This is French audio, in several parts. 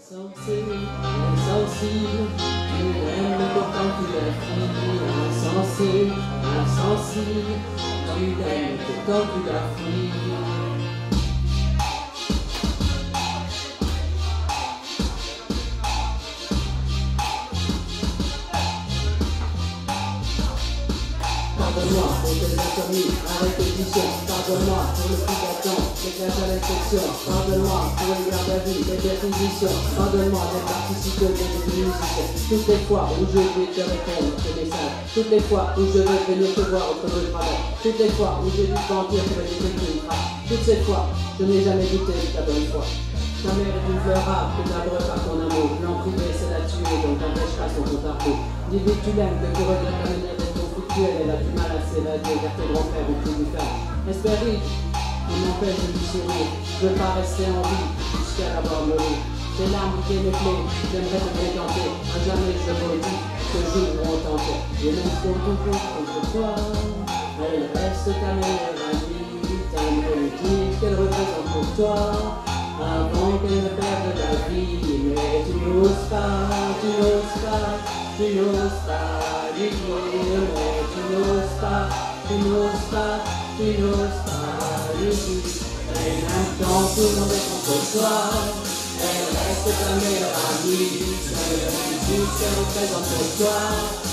insensible, tu l'aimes pourtant tu la fuis. Insensé, insensible, tu l'aimes pourtant tu la fuis. Pardonne-moi pour tes insomnies à répétition. Pardonne-moi pour le coup d'attente, les classes à l'inspection. Pardonne-moi pour les gardes à vue, les perquisitions. Pardonne-moi d'être participé au des musiciens. Toutes les fois où je vais te répondre tes messages. Toutes les fois où je vais venir te voir au creux de travail. Toutes les fois où j'ai dû mentir pour les écrire. Toutes ces fois, je n'ai jamais douté de ta bonne foi. Ta mère est une fleur rare que n'abreuve pas ton amour. L'en priver, c'est la tuer, donc n'empêche pas son compte à rebours. Dis-lui que tu l'aimes, que tu regrettes la manière d'être conflictuelle. Elle a du mal à s'évader, car tes grands-frères ont tout dû faire. Espérer, on m'empêche de lui sourire. Je veux pas rester en vie jusqu'à l'avoir mourir. Tes larmes qui me plaît, j'aimerais te fréquenter. À jamais je maudis ce jour où on t'enterre. Et même pour tout contre toi, elle reste ta meilleure amie. T'aimerais lui dire qu'elle représente pour toi. Avant qu'elle ne perde la vie, mais tu n'oses pas, tu n'oses pas, tu n'oses pas lui dire, mais tu n'oses pas, tu n'oses pas, tu n'oses pas lui dire. Et maintenant tout le monde est contre toi, elle reste ta meilleure amie, c'est la musique qu'elle représente pour toi.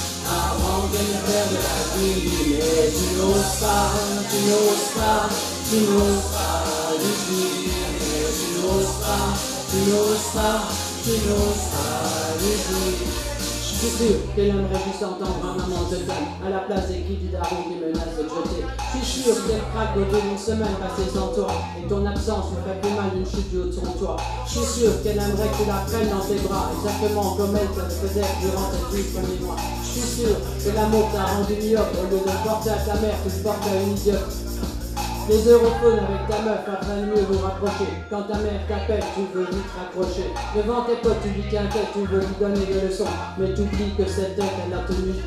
Avant qu'elle ne perde la vie, mais tu n'oses pas, tu n'oses pas, tu n'oses pas lui dire. Tu n'oses pas, tu n'oses pas, tu n'oses pas lui dire. Je suis sûr qu'elle aimerait juste entendre un maman de t'aime à la place des cris du daron qui menace de te jeter. Je suis sûr qu'elle craque au bout d'une semaine passée sans toi et ton absence me fait plus mal d'une chute du haut de son toit. Je suis sûr qu'elle aimerait que tu la prennes dans tes bras exactement comme elle te le faisait durant tes 8 premiers mois. Je suis sûr que l'amour t'a rendu myope au lieu de porter à ta mère, tu le portes à une idiote. Les europhones avec ta meuf afin de mieux vous rapprocher. Quand ta mère t'appelle, tu veux vite raccrocher. Devant tes potes, tu lui tiens tête, tu veux lui donner des leçons. Mais tu oublies que cette tête, elle l'a tenue.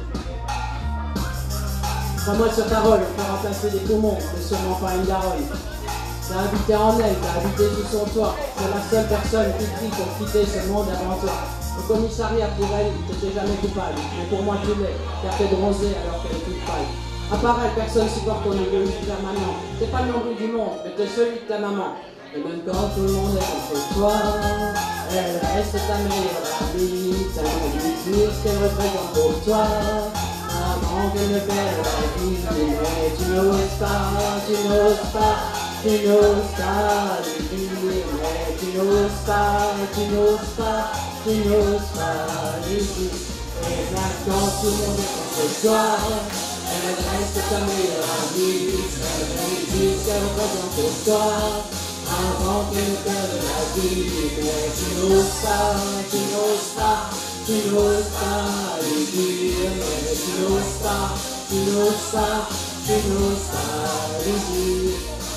Crois-moi sur parole, on peut remplacer des poumons, mais sûrement pas une daronne. T'as habité en elle, t'as habité sous son toit. C'est la seule personne qui prie pour quitter ce monde avant toi. Au commissariat pour elle, t'étais jamais coupable. Mais pour moi tu l'es, car t'es bronzé alors qu'elle est toute pâle. À part elle, personne supporte ton égoïsme permanent. T'es pas le nombril du monde, mais t'es celui de ta maman. Et même quand tout le monde est contre toi, elle reste ta meilleure amie. T'aimerais lui dire ce qu'elle représente pour toi. Avant qu'elle ne perde la vie, mais tu n'oses pas, tu n'oses pas, tu n'oses pas lui dire. Mais tu n'oses pas, tu n'oses pas, tu n'oses pas lui dire. Et maintenant tout le monde est contre toi. Elle reste ta meilleure amie, elle dit ce qu'elle représente pour toi. Avant qu'elle ne perde la vie, mais tu n'oses pas, tu n'oses pas, tu n'oses pas lui dire. Mais tu n'oses pas, tu n'oses pas, tu n'oses pas lui dire.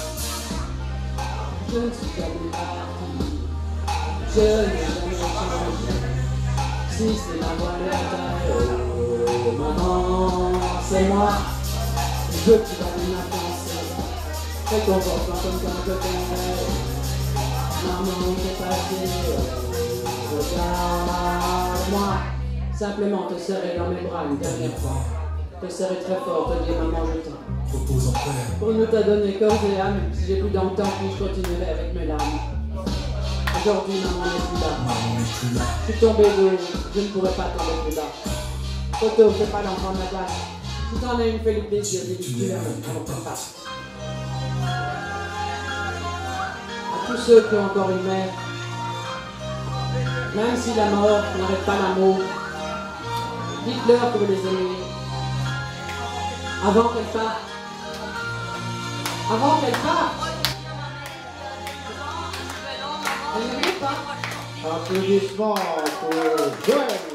Je ne suis jamais parti, je n'ai jamais changé. Si c'est la voix de la taille, oh maman, c'est moi. Je veux que tu vas ma pensée. Fais ton comportement comme quand je t'aimais. Maman, t'es passé, regarde-moi. Simplement te serrer dans mes bras une dernière fois. Te serrer très fort, te dire maman je t'aime. Repose en paix. Pour nous t'a donné corps et âme. Si j'ai plus dans le temps, puis je continuerai avec mes larmes. Aujourd'hui, maman n'est plus là. Maman n'est plus là. Je suis tombé de haut, je ne pourrais pas tomber plus bas. Photo, fais pas l'enfant de la place. Si t'en as une, fais le plaisir, dis-lui tu l'aimes, on t'en passe. À tous ceux qui ont encore une mère, même si la mort n'arrête pas l'amour, dites-leur pour les aimer. Avant qu'elle parte. Avant qu'elle parte. Elle ne veut pas. Applaudissements pour Joël.